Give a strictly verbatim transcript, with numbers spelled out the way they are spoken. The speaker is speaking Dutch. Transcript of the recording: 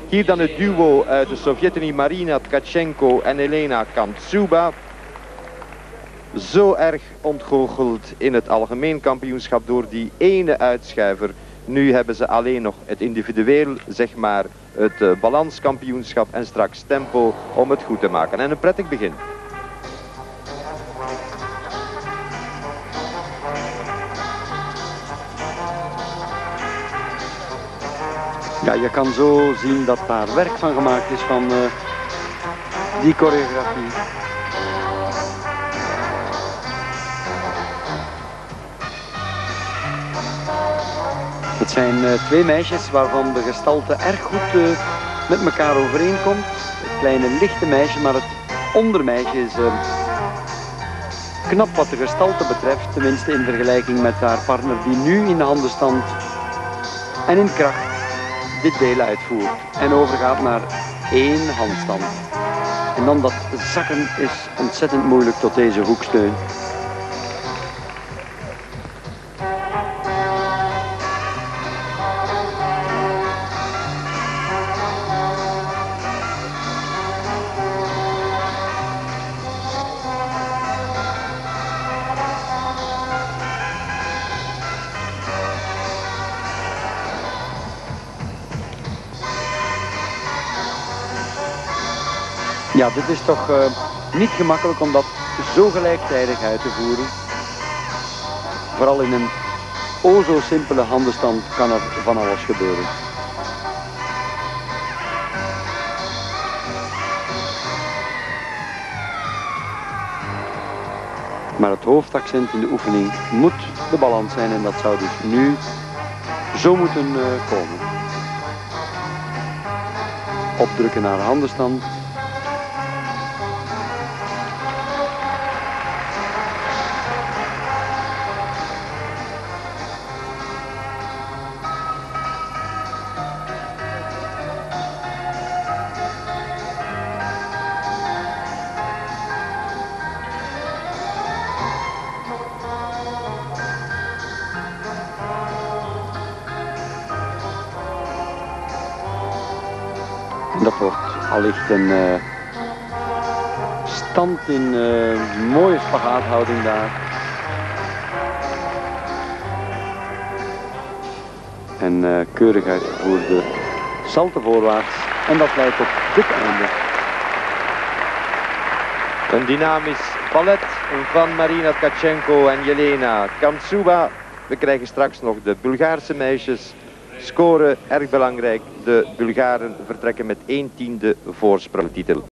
Hier dan het duo uit de Sovjet-Unie, Marina Tkachenko en Elena Kantsuba. Zo erg ontgoocheld in het algemeen kampioenschap door die ene uitschuiver. Nu hebben ze alleen nog het individueel, zeg maar, het uh, balanskampioenschap en straks tempo om het goed te maken. En een prettig begin. Ja, je kan zo zien dat daar werk van gemaakt is van uh, die choreografie. Het zijn uh, twee meisjes waarvan de gestalte erg goed uh, met elkaar overeenkomt. Het kleine lichte meisje, maar het ondermeisje is uh, knap wat de gestalte betreft. Tenminste in vergelijking met haar partner die nu in de handenstand en in kracht dit deel uitvoert. En overgaat naar één handstand. En dan dat zakken is ontzettend moeilijk tot deze hoeksteun. Ja, dit is toch uh, niet gemakkelijk om dat zo gelijktijdig uit te voeren. Vooral in een o zo simpele handenstand kan er van alles gebeuren. Maar het hoofdaccent in de oefening moet de balans zijn en dat zou dus nu zo moeten uh, komen. Opdrukken naar de handenstand. Dat wordt allicht een uh, stand in uh, mooie spagaathouding daar. En uh, keurig uitgevoerde salte voorwaarts. En dat leidt tot dit einde. Een dynamisch ballet van Marina Tkachenko en Jelena Kantsuba. We krijgen straks nog de Bulgaarse meisjes. Scoren erg belangrijk. De Bulgaren vertrekken met één tiende voorsprong titel.